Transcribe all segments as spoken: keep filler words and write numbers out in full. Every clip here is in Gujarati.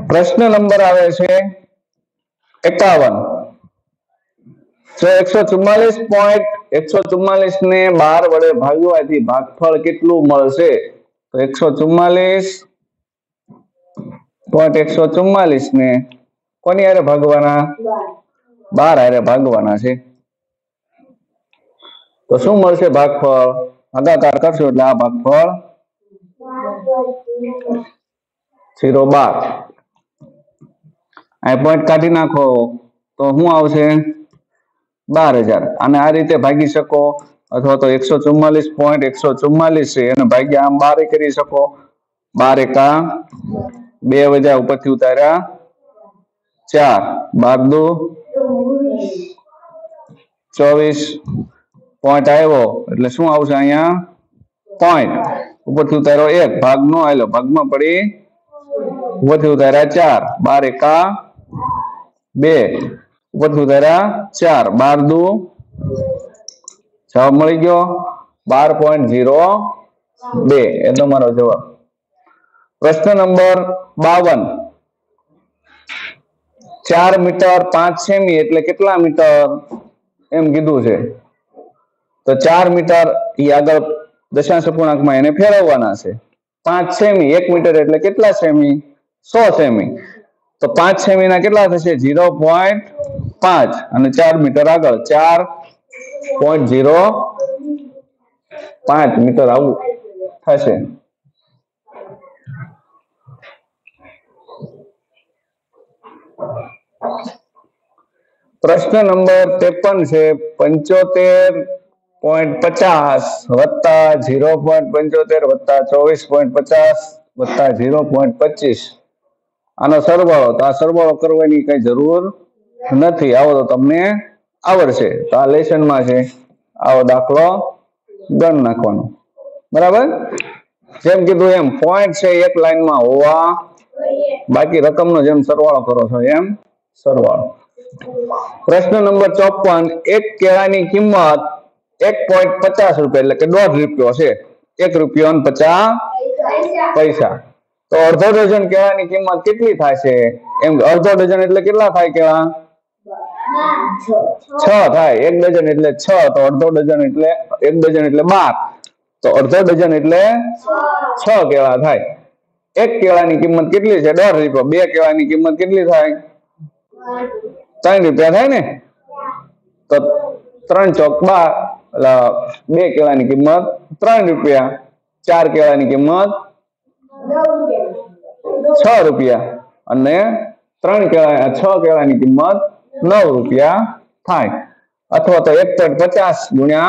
प्रश्न नंबर आवे छे एकावन। जो एक सौ चुम्मालीस पॉइंट एक सौ चुम्मालीस ने बार वडे भागवाथी भागफळ केटलुं मळशे? तो एक सौ चुम्मालीस पॉइंट एक सौ चुम्मालीस ने कोनी हारे भागवाना? बार हारे भागवाना छे। तो शुं मळशे भागफळ? भागाकार करशो એટલે આ ભાગફળ जीरो बार। आ पॉइंट काढी नाखो तो शुं आवशे? बार हजार। आने आ रीते भागी शको अथवा तो एक सौ चुम्मालीस पॉइंट एक सौ चुम्मालीस है एने भाग्या आम बार करी शको। बार एका बे वजा उपरथी उतार्या चार, बार दो चौवीस पॉइंट आव्यो એટલે શું આવશે અહીંયા? पॉइंट ઉપરથી ઉતાર્યો एक, ભાગ નો આલ્યો, ભાગમાં પડી ઉપરથી ઉતાર્યા चार, बार एका बे, ઉપરથી ઉતાર્યા चार, बार दो जवाब મળી ગયો बार पॉइंट जीरो बे એ તમારો જવાબ। प्रश्न नंबर बावन। चार मीटर पांच सेमी એટલે કેટલા મીટર એમ કીધું છે। तो चार मीटर ई આગળ दशांश अपूर्णांक में એને ફેરવવાના છે। पांच सेमी एक मीटर એટલે કેટલા સેમી? सौ सेमी। तो पांच सेमी ना કેટલા થશે? जीरो पॉइंट पांच અને चार मीटर આગળ चार पॉइंट जीरो पांच मीटर આવું થશે। प्रश्न नंबर तेपन से पंचोतेर पॉइंट पचास वत्ता जीरो पॉइंट पंचोतेर वत्ता चौवीस पॉइंट पचास वत्ता जीरो पॉइंट पच्चीस आनो सरवाळो। तो आ सरवाळो करवानी कई जरूर नथी। आवो तो तमने आवडशे। तो आ लेसन में छे आवो दाखलो गण नाखवानो बराबर। जेम कीधुं एम पॉइंट छे एक लाइन में होवा बाकी रकम नो जेम सरवाळो करो छो एम सरवाळो। प्रश्न नंबर चौपन। एक केळानी किंमत एक पॉइंट पचास रुपया એટલે કે દોઢ રૂપિયો છે। एक रुपया અને पचास पैसा। तो अर्धो डजन केळानी किंमत કેટલી થાશે? એમ अर्धो डजन એટલે કેટલા થાય કેળા? छ થાય। एक डजन એટલે छ। तो अर्धो डजन એટલે एक डजन એટલે बार। तो अर्धो डजन એટલે छ केळा થાય। एक केळानी किंमत કેટલી છે? દોઢ રૂપિયો। બે કેળાની કિંમત કેટલી થાય? ત્રણ રૂપિયા થાય ને। તો ત્રણ ચોક બાર એટલે બે કેળાની કિંમત ત્રણ રૂપિયા। ચાર કેળાની કિંમત छ રૂપિયા અને ત્રણ કેળા छ કેળાની કિંમત नौ રૂપિયા થાય। अथवा तो एक पॉइंट पचास गुण्या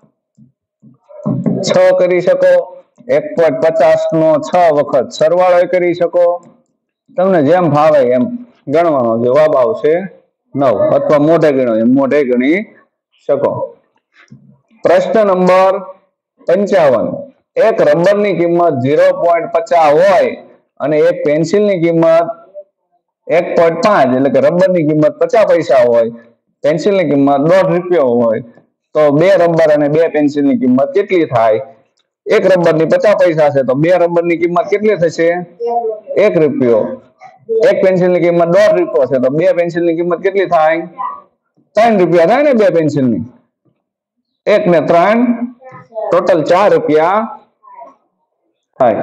छ करी शको। एक पॉइंट पचास नो छ वखत सरवाळो करी शको। तमने जेम भावे एम गणवानो जवाब आवशे नौ। अथवा मोढे गणो एम मोढे गणी शको। प्रश्न नंबर पंचावन। एक रबर नी किंमत जीरो पॉइंट पचास होय અને એક પેન્સિલ ની કિંમત एक पॉइंट पांच એટલે કે રબર ની કિંમત पचास पैसा હોય, પેન્સિલ ની કિંમત દોઢ રૂપિયો હોય, તો બે રબર અને બે પેન્સિલ ની કિંમત કેટલી થાય? એક રબર ની पचास पैसा છે તો બે રબર ની કિંમત કેટલી થશે? एक રૂપિયો। एक पेन्सिल ની કિંમત દોઢ રૂપિયો છે તો બે પેન્સિલ ની કિંમત કેટલી થાય? ત્રણ રૂપિયા થાય ને બે પેન્સિલ ની। एक ने ત્રણ टोटल चार રૂપિયા થાય।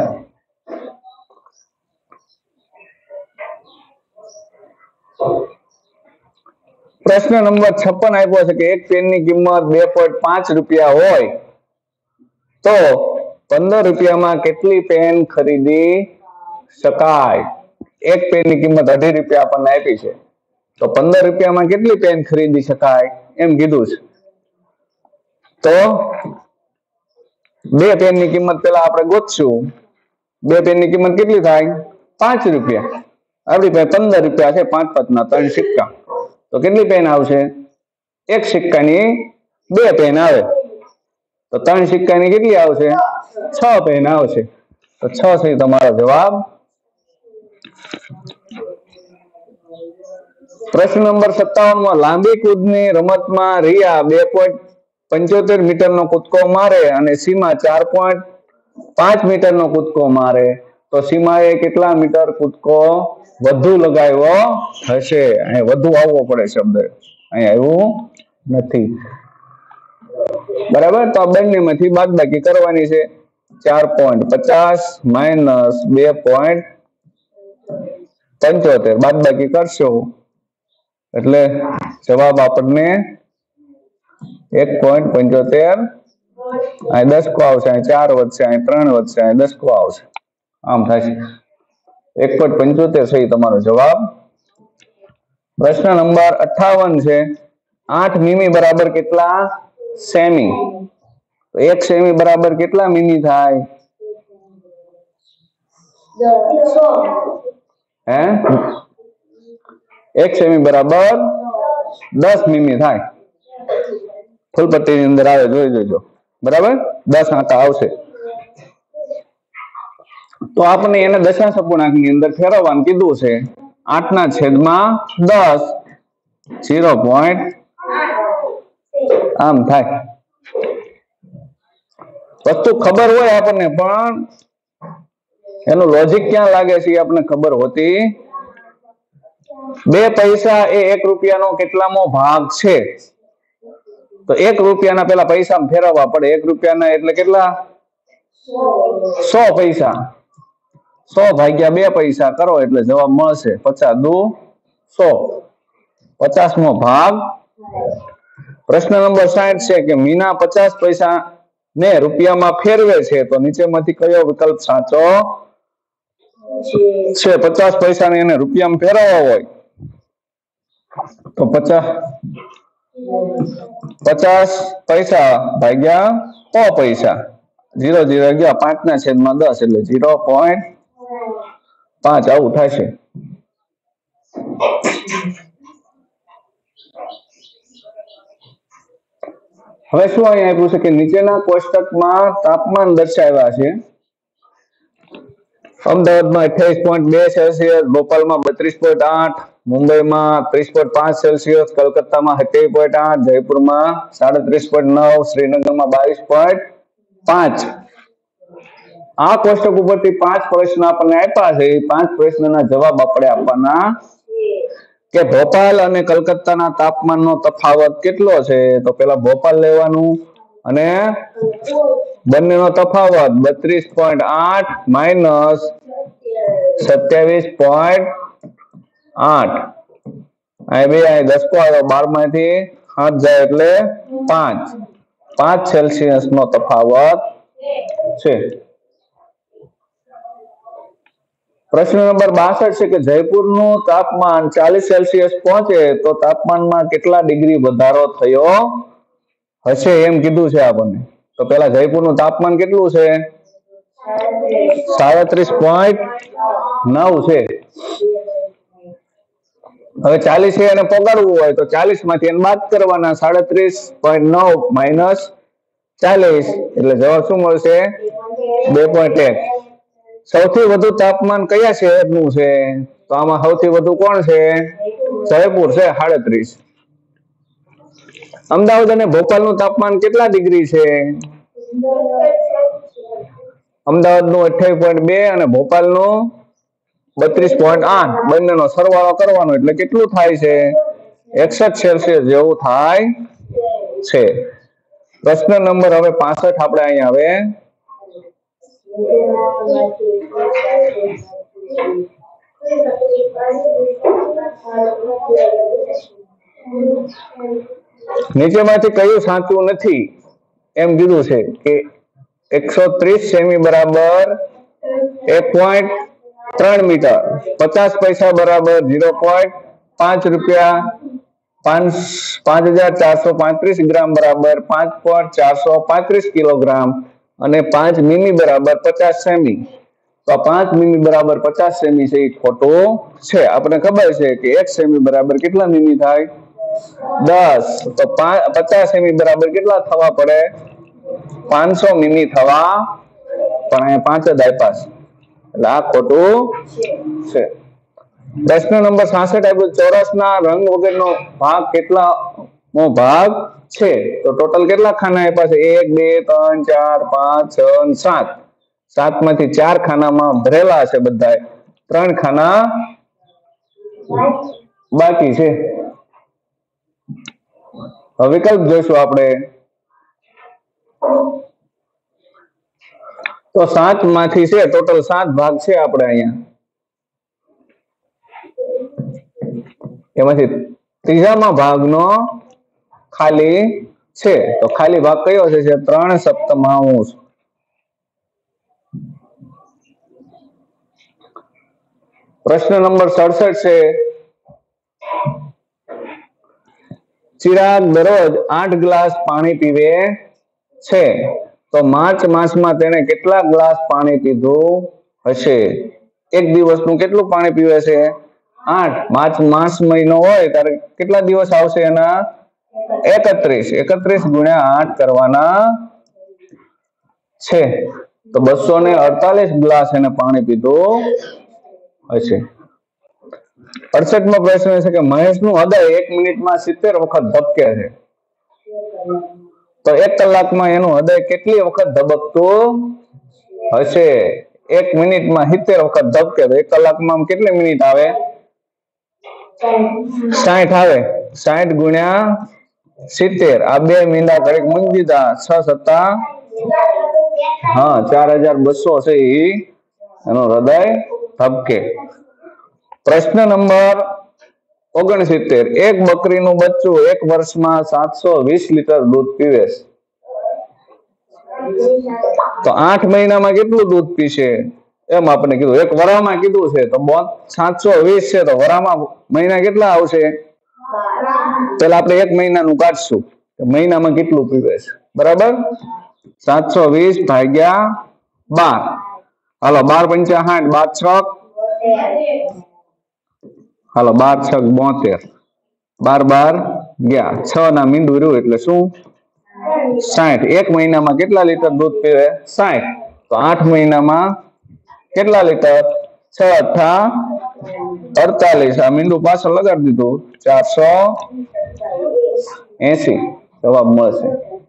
प्रश्न नंबर छप्पन आप्यो छे कि एक पेन की किंमत दो पॉइंट पांच रुपया होय तो पंदर रुपया में केटली पेन खरीदी शकाय? एक पेन की किंमत अढ़ी रुपया आपने आपी छे तो पंदर रुपया में केटली पेन खरीदी शकाय एम कीधुं छे। तो बे पेन की किंमत पहला आपणे गोतशुं। बे पेन की किंमत केटली थाय? पांच रुपया। आपणी पासे पंदर रुपया छे, पांच पांच ना त्रण सिक्का तो केटली पेन आवशे? एक सिक्कानी बे पेन आवे तो त्रण सिक्कानी केटली आवशे? छ पेन आवशे। तो छ छे तमारो जवाब। प्रश्न नंबर सत्तावन में लांबी कूदनी रमतमां रिया दो पॉइंट पंचोतेर मीटर नो कूदको मारे अने सीमा चार पॉइंट पांच मीटर नो कूदको मारे તો સીમાએ કેટલા મીટર કૂદકો વધુ લગાવ્યો હશે? અહીં વધુ આવવો પડે શબ્દ, અહીં આવ્યું નથી. બરાબર, તો આ બંનેમાંથી બાદબાકી કરવાની છે. ચાર પોઈન્ટ પચાસ માઇનસ બે પોઈન્ટ પંચોતેર બાદબાકી કરશો એટલે જવાબ આપણને એક પોઈન્ટ પંચોતેર. અહીં દસકો આવશે, અહીં ચાર વધશે, અહીં ત્રણ વધશે, અહીં દસકો આવશે, આમ થાય છે. એક પોઈન્ટ પંચોતેર છે તમારો જવાબ. પ્રશ્ન નંબર અઠાવન છે. આઠ મીમી બરાબર કેટલા સેમી? એક સેમી બરાબર કેટલા મીમી થાય? હે એક સેમી બરાબર દસ મીમી થાય. ફૂલપટ્ટી ની અંદર આવે, જોઈ જોજો. બરાબર, દસ આંટા આવશે. તો આપણે એને દશાંશ અપૂર્ણાંક ની અંદર ફેરવવાનું કીધું છે. આઠ ના છેદમાં દસ, ઝીરો પોઈન્ટ આમ થાય. વસ્તુ ખબર હોય આપણને, પણ એનું લોજિક ક્યાં લાગે છે આપણને ખબર હોતી. બે પૈસા એ એક રૂપિયાનો કેટલામો ભાગ છે? તો એક રૂપિયાના પેલા પૈસા ફેરવવા પડે. એક રૂપિયાના એટલે કેટલા? સો પૈસા. સો ભાગ્યા બે પૈસા કરો એટલે જવાબ મળશે પચાસ દુ સો, પચાસ મો ભાગ. પ્રશ્ન નંબર સાઠ છે કે મીના પચાસ પૈસા ને રૂપિયામાં ફેરવે છે, તો નીચેમાંથી કયો વિકલ્પ સાચો છે? પચાસ પૈસા ને એને રૂપિયામાં ફેરવવા હોય તો પચાસ પચાસ પૈસા ભાગ્યા સો પૈસા, જીરો જીરો ગયા, પાંચ ના છેદમાં દસ એટલે જીરો પોઈન્ટ પાંચ આવું થશે. હવે શું અહીંયા આપ્યું છે કે નીચેના કોષ્ટકમાં તાપમાન દર્શાવ્યા છે. અમદાવાદમાં અઠ્યાવીસ પોઈન્ટ બે સેલ્સિયસ, ભોપાલમાં બત્રીસ પોઈન્ટ આઠ, મુંબઈમાં ત્રીસ પોઈન્ટ પાંચ સેલ્સિયસ, કલકત્તામાં સત્યાવીસ પોઈન્ટ આઠ, જયપુરમાં સાડત્રીસ પોઈન્ટ નવ, શ્રીનગરમાં બાવીસ પોઈન્ટ પાંચ. આ કોષ્ટક ઉપરથી પાંચ પ્રશ્ન આપણને આપ્યા છે. પાંચ પ્રશ્નના જવાબ આપણે આપવાના કે ભોપાલ અને કલકત્તાના તાપમાનનો તફાવત કેટલો છે? તો પેલા ભોપાલ લેવાનું અને બંનેનો તફાવત બત્રીસ પોઈન્ટ આઠ માઇનસ સત્યાવીસ પોઈન્ટ આઠ. અહીં બે અહીં દસકો આવ્યો, બાર માંથી સાત જાય એટલે પાંચ. પાંચ સેલ્સિયસ નો તફાવત છે. પ્રશ્ન નંબર બાસઠ છે કે જયપુરનું તાપમાન ચાલીસ સેલ્સિયસ પહોંચે તો તાપમાનમાં કેટલા ડિગ્રી વધારો થયો હશે એમ કીધું છે આપણને. તો પેલા જયપુરનું તાપમાન કેટલું છે? સાડત્રીસ પોઈન્ટ નવ છે. હવે ચાલીસ છે એને પગાડવું હોય તો ચાલીસ માંથી એને બાદ કરવાના. સાડત્રીસ પોઈન્ટ નવ માઇનસ ચાલીસ એટલે જવાબ શું મળશે? બે પોઈન્ટ એક. સૌથી વધુ તાપમાન કયા શહેરનું છે? તો આમાં સૌથી વધુ કોણ છે? જયપુર છે, સાડત્રીસ. અમદાવાદ અને ભોપાલનું તાપમાન કેટલા ડિગ્રી છે? અમદાવાદનું અઠ્યાવીસ પોઈન્ટ બે અને ભોપાલનું બત્રીસ પોઈન્ટ આઠ. બંનેનો સરવાળો કરવાનો એટલે કેટલું થાય છે? એકસઠ સેલ્સિયસ જેવું થાય છે. પ્રશ્ન નંબર હવે પાસઠ આપણે અહીંયા હવે નીચેમાંથી કયું સાચું નથી એમ કીધું છે કે એકસો ત્રીસ સેમી બરાબર એક પોઈન્ટ ત્રણ મીટર, પચાસ પૈસા બરાબર ઝીરો પોઈન્ટ પાંચ રૂપિયા, પાંચ પાંચ હજાર ચારસો પાંત્રીસ ગ્રામ બરાબર પાંચ પોઈન્ટ ચારસો પાંત્રીસ કિલોગ્રામ અને પાંચ મીમી બરાબર પચાસ સેમી. તો પાંચ મીમી બરાબર પચાસ સેમી છે એ ખોટું છે. આપણે ખબર છે કે એક સેમી બરાબર કેટલા મીમી થાય? દસ. તો પચાસ સેમી બરાબર કેટલા થવા પડે? પાંચસો મીમી થવા, પણ અહીંયા પાંચ જ આપ્યા છે એટલે આ ખોટું છે. પ્રશ્ન નંબર સાસઠ આપ્યું ચોરસના રંગ વગરનો ભાગ કેટલામો ભાગ છે? તો ટોટલ કેટલા ખાના આપ્યા છે? એક બે ત્રણ ચાર પાંચ છ સાત. સાત માંથી ચાર ખાનામાં ભરેલા છે બધા, ત્રણ ખાના બાકી છે. વિકલ્પ જોઈશું આપણે. તો સાત માંથી છે ટોટલ સાત ભાગ છે આપણે અહીંયા, એમાંથી ત્રીજામાં ભાગનો ખાલી છે. તો ખાલી ભાગ કયો છે? ત્રણ સપ્તમાંશ. પ્રશ્ન નંબર સડસઠ છે. ચિરાગ દરરોજ આઠ ગ્લાસ પાણી પીવે છે, તો માર્ચ માસમાં તેને કેટલા ગ્લાસ પાણી પીધું હશે? એક દિવસનું કેટલું પાણી પીવે છે? આઠ. માર્ચ માસ મહિનો હોય ત્યારે કેટલા દિવસ આવશે એના? એકત્રીસ. એકત્રીસ ગુણ્યા આઠ કરવાના છે, તો બસો ને અડતાલીસ ગ્લાસ એને પાણી પીધું હશે. અડસઠ મો પ્રશ્ન છે કે મહેશનું હૃદય એક મિનિટમાં સિત્તેર વખત ધબકે છે, તો એક કલાકમાં એનું હૃદય કેટલી વખત ધબકતું હશે? એક મિનિટમાં સિત્તેર વખત ધબકે, તો એક કલાકમાં કેટલી મિનિટ આવે? સાઠ આવે. સાઠ ગુણ્યા સિત્તેર, આ બે મીંડા ઘડીક મૂકી દીધા, છ સત્તા હા ચાર હજાર બસો છે એ એનું હૃદય ધબકે. પ્રશ્ન નંબર ઓગણસિત્તેર. એક બકરીનું બચ્ચું એક વર્ષમાં સાતસો વીસ લીટર દૂધ પીવે છે, તો આઠ મહિનામાં કેટલું દૂધ પીશે? એમ આપણે કીધું. એક વરામાં કીધું છે, તો સાતસો વીસ છે, તો વરામાં મહિના કેટલા આવશે? પેલા આપણે એક મહિનાનું કાઢશું, મહિનામાં કેટલું પીવે છે, બરાબર? સાતસો વીસ ભાગ્યા બાર. હાલો, બાર પંચા સાઠ, બાર છક હાલો બાર છક બોતેર, બાર બાર ગયા, છ ના મીંડું રહ્યું એટલે શું? સાઠ. એક મહિનામાં કેટલા લીટર દૂધ પીવે? સાઠ. તો આઠ મહિનામાં કેટલા લીટર? છ અઠા અડતાલીસ. આ મીંડું પાછળ લગાડી દીધું, ચારસો એસી જવાબ મળશે.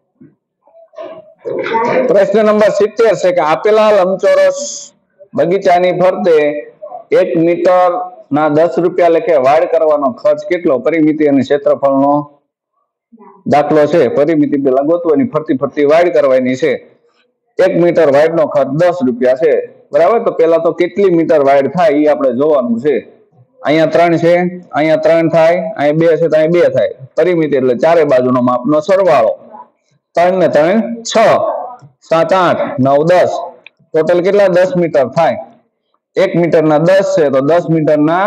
પ્રશ્ન નંબર સિત્તેર છે કે આપેલા લંબચોરસ બગીચાની ફરતે એક મીટર ના દસ રૂપિયા લેખે વાડ કરવાનો ખર્ચ કેટલો? પરિમિતિ અને ક્ષેત્રફળનો દાખલો છે. પરિમિતિ પેલા ગોતવાની, ફરતી ફરતી વાડ કરવાની છે. એક મીટર વાડ નો ખર્ચ દસ રૂપિયા છે, બરાબર? તો પેલા તો કેટલી મીટર વાડ થાય એ આપણે જોવાનું છે. અહીંયા ત્રણ છે, અહીંયા ત્રણ થાય, અહીંયા બે છે, તો અહીંયા બે થાય. પરિમિતિ એટલે ચારે બાજુનો માપનો સરવાળો. ત્રણ ને ત્રણ છ, સાત આઠ, નવ દસ, ટોટલ કેટલા? દસ મીટર થાય. એક મીટર ના દસ છે, તો દસ મીટર ના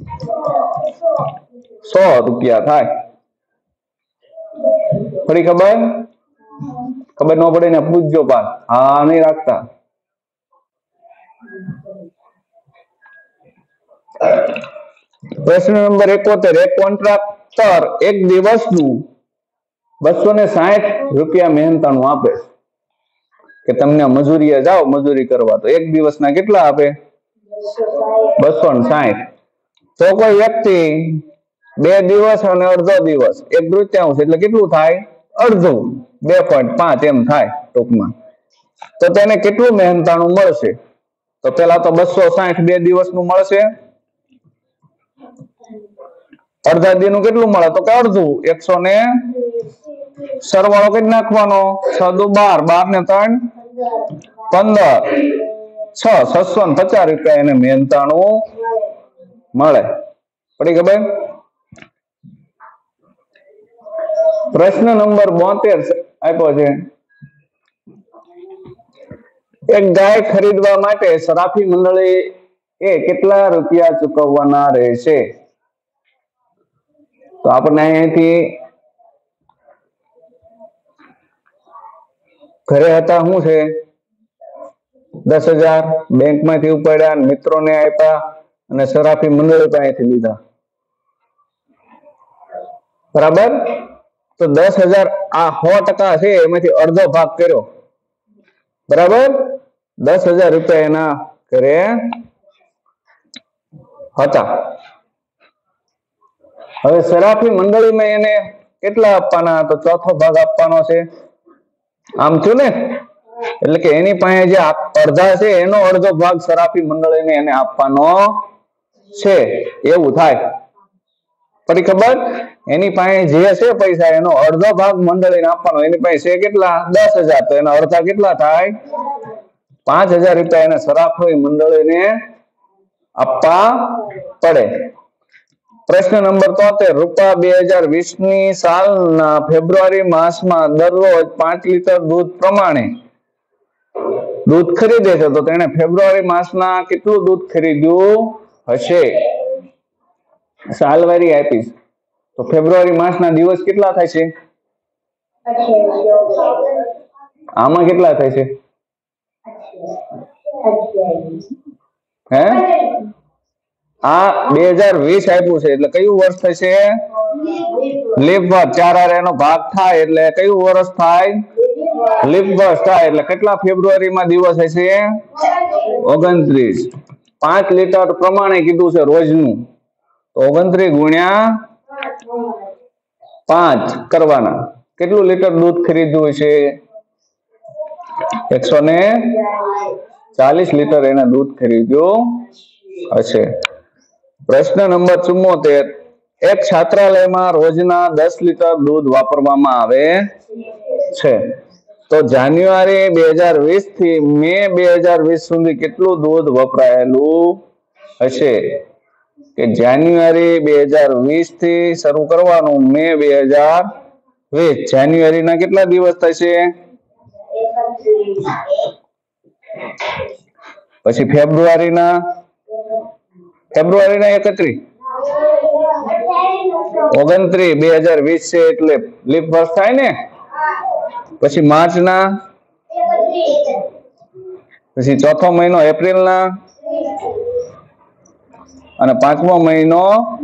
સો રૂપિયા થાય. ફરી ખબર? ખબર ન પડે ને પૂછજો પાસ. હા નહીં રાખતા. પ્રશ્ન નંબર એકોતેર. એક કોન્ટ્રાક્ટર એક દિવસનું બસો ને સાઠ રૂપિયા મહેનતાણું આપે કે તમને મજૂરીએ જાઓ મજૂરી કરવા, તો એક દિવસના કેટલા આપે? બસો ને સાઠ. તો કોઈ વ્યક્તિ બે દિવસ અને અડધો દિવસ, એક તૃતીયાંશ એટલે કેટલું થાય? અડધું, બે પોઈન્ટ પાંચ એમ થાય ટૂંકમાં. તો તેને કેટલું મહેનતાણું મળશે? તો પેલા તો બસો સાઠ બે દિવસ નું મળશે. અડધા દી નું કેટલું મળે? તો કે અડધું, એકસો ને સરવાળો કરી નાખવાનો, છ દુ બાર, બાર ને ત્રણ પંદર, છ છસો ને પચાસ રૂપિયા એને મહેનતાણું મળે. પડી ખબર? પ્રશ્ન નંબર બોતેર આપ્યો છે. એક ગાય ખરીદવા માટે સરાફી મંડળી એ કેટલા રૂપિયા ચૂકવવાના રહેશે? તો આપણે અહીંથી ઘરે હતા શું છે? દસ હજાર બેંક માંથી ઉપાડ્યા, મિત્રોને આપ્યા અને સરાફી મંડળી પાસેથી લીધા, બરાબર? તો દસ હજાર આ સો ટકા છે, એમાંથી અડધો ભાગ કર્યો, બરાબર? દસ હજાર રૂપિયા એના ઘરે હતા. હવે સરાફી મંડળીમાં એને કેટલા આપવાના? તો ચોથો ભાગ આપવાનો છે. આમ થયું ને? એટલે કે એની પાસે જે અડધા છે એનો અડધો ભાગ સરાફી મંડળીને એને આપવાનો છે એવું થાય. પડી ખબર? એની પાસે જે છે પૈસા એનો અડધો ભાગ મંડળીને આપવાનો. એની પાસે છે કેટલા? દસ હજાર. તો એના અડધા કેટલા થાય? પાંચ હજાર રૂપિયા એને સરાફી મંડળીને આપવા પડે. પ્રશ્ન નંબર તોતેર. રૂપિયા બે હજાર વીસ ની સાલના ફેબ્રુઆરી માસમાં દરરોજ પાંચ લીટર દૂધ પ્રમાણે દૂધ ખરીદે છે તો તેને ફેબ્રુઆરી માસના કેટલું દૂધ ખરીદ્યું હશે? સાલવારી આપીશ તો ફેબ્રુઆરી માસના દિવસ કેટલા થાય છે? આમાં કેટલા થાય છે? હે આ બે હજાર વીસ આપ્યું છે એટલે કયું વર્ષ થશે? લીપ વર્ષ. ચાર હારે એનો ભાગ થાય એટલે કયું વર્ષ થાય? લીપ વર્ષ થાય. એટલે કેટલા ફેબ્રુઆરી માં દિવસ હશે? ઓગણત્રીસ. પાંચ લીટર પ્રમાણે કીધું છે રોજનું તો ઓગણત્રીસ ગુણ્યા પાંચ કરવાના. કેટલું લીટર દૂધ ખરીદ્યું છે? એકસો ને ચાલીસ લીટર એને દૂધ ખરીદ્યું હશે. પ્રશ્ન નંબર ચુમ્મોતેર. એક છાત્રાલયમાં રોજના દસ લીટર દૂધ વાપરવામાં આવે છે તો જાન્યુઆરી બે હજાર વીસ થી મે બે હજાર વીસ સુધી કેટલું દૂધ વપરાયેલું હશે? કે જાન્યુઆરી બે હજાર વીસ થી શરૂ કરવાનું, મે બે હજાર વીસ. જાન્યુઆરી ના કેટલા દિવસ થશે? પછી ફેબ્રુઆરી ના ફેબ્રુઆરી ના એકત્રીસ. ઓગણત્રીસ બે હજાર વીસ છે એટલે લીપ વર્ષ થાય ને. પછી માર્ચ ના, પછી ચોથો મહિનો એપ્રિલ ના, અને પાંચમો મહિનો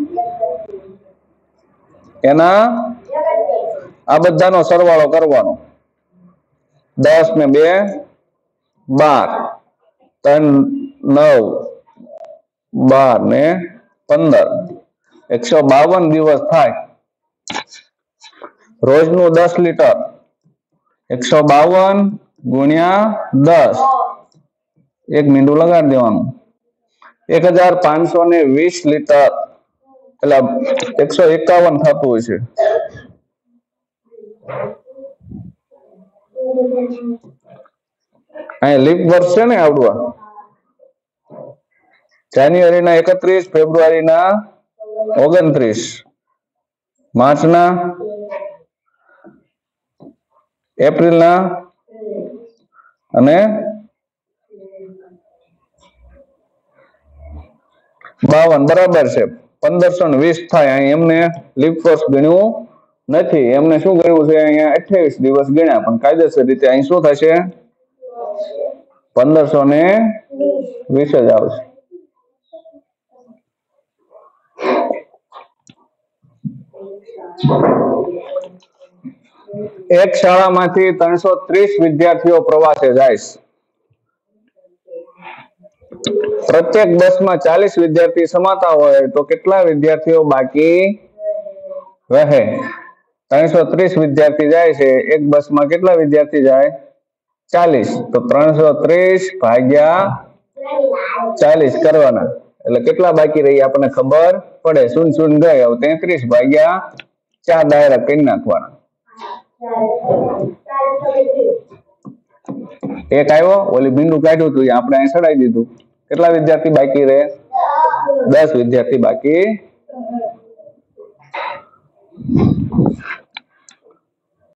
એના આ બધાનો સરવાળો કરવાનો. દસ ને બે બાર, ત્રણ નવ, બાર ને પંદર, એકસો બાવન દિવસ થાય. રોજનું દસ લીટર, એકસો બાવન ગુણ્યા દસ, એક મીંડું લગાડી દેવાનું. એક હજાર પાંચસો ને વીસ લીટર એટલે એકસો એકાવન થતું હોય છે. અહીં લીપ વર્ષ છે ને આવડવા. જાન્યુઆરી ના એકત્રીસ, ફેબ્રુઆરી ના ઓગણત્રીસ, માર્ચ ના, એપ્રિલ ના અને બાવન. બરાબર છે. પંદરસો ને વીસ થાય. અહીં એમને લીપ વર્ષ ગણ્યું નથી. એમને શું કર્યું છે? અહીંયા અઠ્યાવીસ દિવસ ગણ્યા પણ કાયદેસર રીતે અહીં શું થશે? પંદરસો ને વીસ જ આવશે. એક શાળામાંથી ત્રણસો ત્રીસ વિદ્યાર્થીઓ પ્રવાસે જાય. પ્રત્યેક બસમાં ચાલીસ વિદ્યાર્થી સમાતા હોય તો કેટલા વિદ્યાર્થીઓ બાકી રહે? ત્રણસો ત્રીસ વિદ્યાર્થી જાય છે. એક બસમાં કેટલા વિદ્યાર્થી જાય? ચાલીસ. તો ત્રણસો ત્રીસ ભાગ્યા ચાલીસ કરવાના એટલે કેટલા બાકી રહી આપણને ખબર પડે. શૂન્ય શૂન્ય ગઈ. હવે તેત્રીસ ભાગ્યા ચાર ડાયરેક્ટ કરી નાખવાના. એક આવ્યો. ઓલી બિંદુ કાઢ્યું હતું આપણે અહીં ચડાવી દીધું. કેટલા વિદ્યાર્થી બાકી રહે? દસ વિદ્યાર્થી બાકી